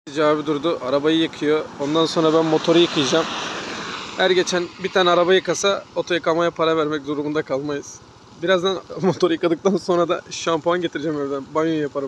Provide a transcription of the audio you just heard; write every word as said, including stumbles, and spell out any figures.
Abi durdu, arabayı yıkıyor. Ondan sonra ben motoru yıkayacağım. Her geçen bir tane araba yıkasa oto yıkamaya para vermek durumunda kalmayız. Birazdan motoru yıkadıktan sonra da şampuan getireceğim evden. Banyo yaparım.